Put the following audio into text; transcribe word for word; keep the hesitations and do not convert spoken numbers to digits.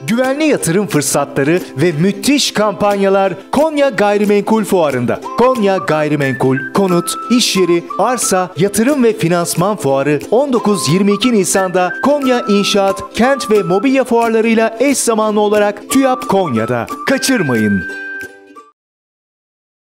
Güvenli yatırım fırsatları ve müthiş kampanyalar Konya Gayrimenkul Fuarı'nda. Konya Gayrimenkul, konut, iş yeri, arsa, yatırım ve finansman fuarı on dokuz yirmi iki Nisan'da Konya İnşaat, Kent ve Mobilya fuarlarıyla eş zamanlı olarak TÜYAP Konya'da. Kaçırmayın.